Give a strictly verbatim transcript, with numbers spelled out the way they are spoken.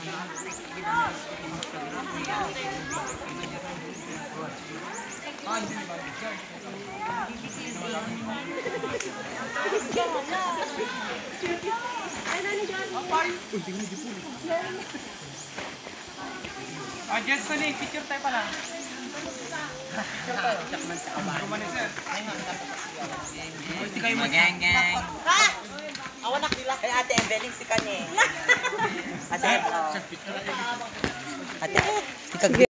Ah, just sunny, picture tayo pala. Picture tayo. Kumani sir. Si kayo mag-gang-gang. Ha? Awanak nila. Kay Ate Evelyn si Kanye. Ate, Ate, si Kag